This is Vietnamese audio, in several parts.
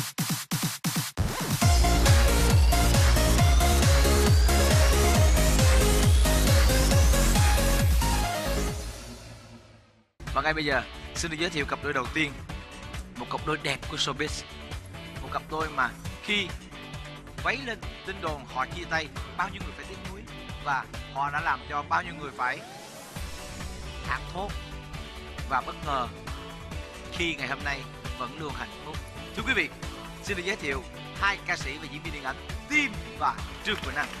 Và ngay bây giờ xin được giới thiệu cặp đôi đầu tiên, một cặp đôi đẹp của showbiz, một cặp đôi mà khi vấy lên tin đồn họ chia tay, bao nhiêu người phải tiếc nuối và họ đã làm cho bao nhiêu người phải thảng thốt và bất ngờ khi ngày hôm nay vẫn luôn hạnh phúc. Thưa quý vị, xin được giới thiệu hai ca sĩ và diễn viên điện ảnh Tim và Trương Quỳnh Anh.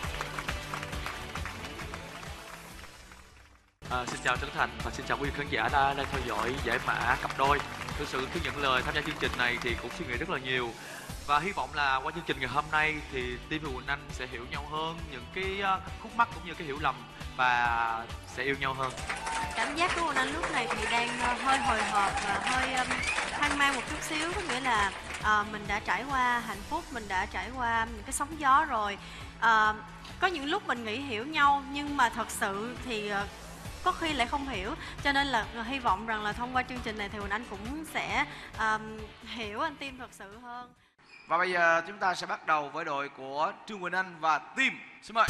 Xin chào Trấn Thành và xin chào quý khán giả đang theo dõi giải mã cặp đôi. Thực sự khi nhận lời tham gia chương trình này thì cũng suy nghĩ rất là nhiều và hy vọng là qua chương trình ngày hôm nay thì Tim và Quỳnh Anh sẽ hiểu nhau hơn, những cái khúc mắc cũng như cái hiểu lầm và sẽ yêu nhau hơn. Cảm giác của Quỳnh Anh lúc này thì đang hơi hồi hộp và hơi hoang mang một chút xíu, có nghĩa là mình đã trải qua hạnh phúc, mình đã trải qua những cái sóng gió rồi. Có những lúc mình nghĩ hiểu nhau nhưng mà thật sự thì có khi lại không hiểu, cho nên là hy vọng rằng là thông qua chương trình này thì Quỳnh Anh cũng sẽ hiểu anh Tim thật sự hơn. Và bây giờ chúng ta sẽ bắt đầu với đội của Trương Quỳnh Anh và Tim. Xin mời.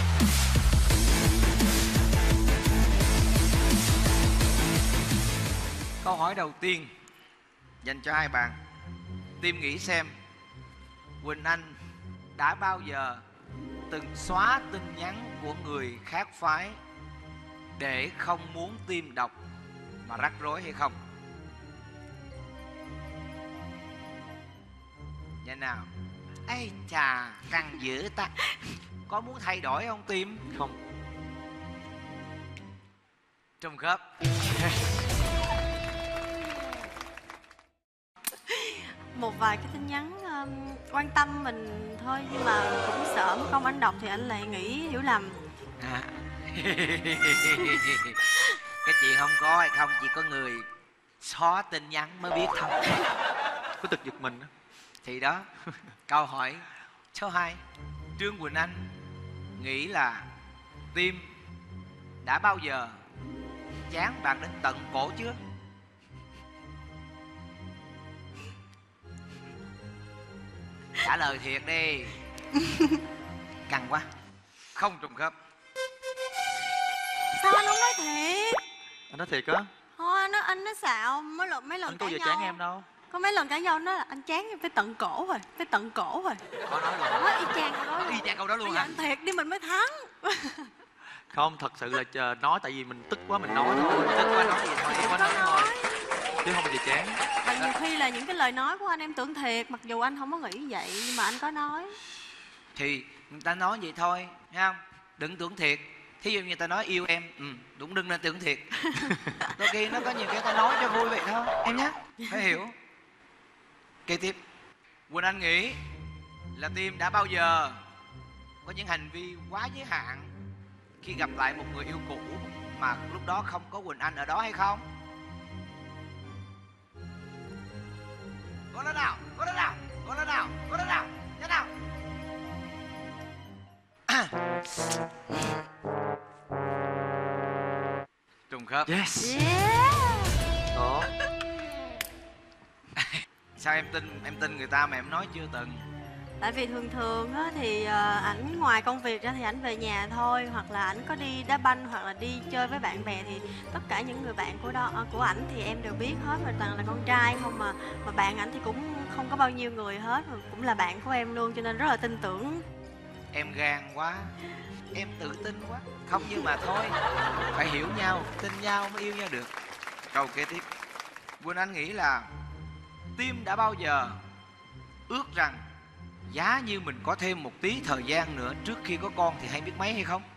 Câu hỏi đầu tiên dành cho hai bạn. Tim nghĩ xem Quỳnh Anh đã bao giờ từng xóa tin nhắn của người khác phái để không muốn Tim đọc mà rắc rối hay không? Vậy nào? Ây chà, căng dữ ta. Có muốn thay đổi không Tim? Không. Trùng khớp. Một vài cái tin nhắn quan tâm mình thôi, nhưng mà cũng sợ mất công anh đọc thì anh lại nghĩ hiểu lầm. Cái chuyện không có hay không, chỉ có người xóa tin nhắn mới biết thôi. Có tật giật mình đó. Thì đó. Câu hỏi số 2. Trương Quỳnh Anh nghĩ là Tim đã bao giờ chán bạn đến tận cổ chưa? Trả lời thiệt đi. Căng quá. Không trùng khớp. Sao anh không nói thiệt? Anh nói thiệt á? Thôi anh nói xạo mấy lần Anh có cãi giờ nhau. chán em đâu. Có mấy lần cãi nhau nó là anh chán em tới tận cổ rồi, tới tận cổ rồi. Có nói luôn. Nói y chang câu đó luôn. Y chang câu đó luôn bây giờ hả? anh thiệt đi mình mới thắng. Không, thật sự là chờ nói tại vì mình tức quá mình nói thôi. Tức quá nói gì thôi. Em có nói. Chứ không bao giờ chán. Và nhiều khi là những cái lời nói của anh em tưởng thiệt, mặc dù anh không có nghĩ vậy nhưng mà anh có nói. Thì người ta nói vậy thôi, thấy không? Đừng tưởng thiệt. Thí dụ như người ta nói yêu em, đúng đừng nên tưởng thiệt. Đôi khi nó có nhiều cái ta nói cho vui vậy thôi, em nhé. Phải hiểu. Kế tiếp, Quỳnh Anh nghĩ là Tim đã bao giờ có những hành vi quá giới hạn khi gặp lại một người yêu cũ mà lúc đó không có Quỳnh Anh ở đó hay không? Có đó nào, có đó nào, có đó nào, có đó nào, thế nào? Trùng khớp. Yes. Yeah. Đó. Sao em tin người ta mà em nói chưa từng? Tại vì thường á, thì ảnh ngoài công việc ra thì ảnh về nhà thôi, hoặc là ảnh có đi đá banh hoặc là đi chơi với bạn bè thì tất cả những người bạn của ảnh thì em đều biết hết, mà toàn là con trai không mà bạn ảnh thì cũng không có bao nhiêu người hết, mà cũng là bạn của em luôn, cho nên rất là tin tưởng. Em gan quá, em tự tin quá. Không như mà thôi, phải hiểu nhau, tin nhau mới yêu nhau được. Câu kế tiếp, Quỳnh Anh nghĩ là Tim đã bao giờ ước rằng giá như mình có thêm một tí thời gian nữa trước khi có con thì hay biết mấy hay không?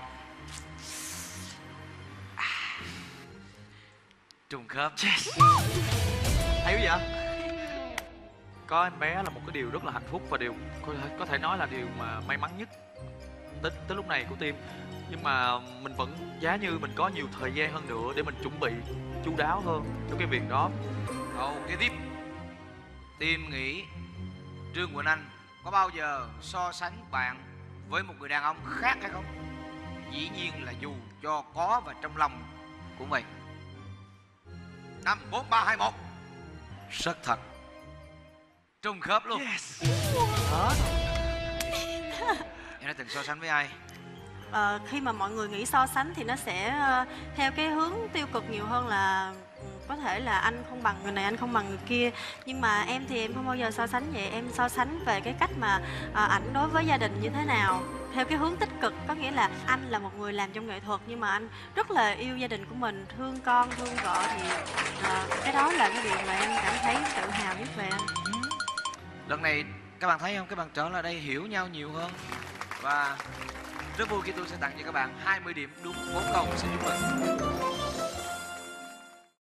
Trùng khớp. Yes. Hay quá vậy? Có anh bé là một cái điều rất là hạnh phúc và điều có thể nói là điều mà may mắn nhất tới lúc này của Tim. Nhưng mà mình vẫn giá như mình có nhiều thời gian hơn nữa để mình chuẩn bị chu đáo hơn cho cái việc đó. Câu kế tiếp, Tim nghĩ Trương Quỳnh Anh có bao giờ so sánh bạn với một người đàn ông khác hay không? Dĩ nhiên là dù cho có và trong lòng cũng vậy. 5, 4, 3, 2, 1. Rất thật. Trùng khớp luôn. Đó. Em đã từng so sánh với ai? Khi mà mọi người nghĩ so sánh thì nó sẽ theo cái hướng tiêu cực nhiều hơn là có thể là anh không bằng người này, anh không bằng người kia. Nhưng mà em thì em không bao giờ so sánh vậy. Em so sánh về cái cách mà ảnh đối với gia đình như thế nào, theo cái hướng tích cực. Có nghĩa là anh là một người làm trong nghệ thuật nhưng mà anh rất là yêu gia đình của mình, thương con, thương vợ. Thì cái đó là cái điều mà em cảm thấy tự hào nhất về anh. Lần này các bạn thấy không, các bạn trở lại đây hiểu nhau nhiều hơn. Và rất vui khi tôi sẽ tặng cho các bạn 20 điểm đúng 4 câu. Xin chúc mừng.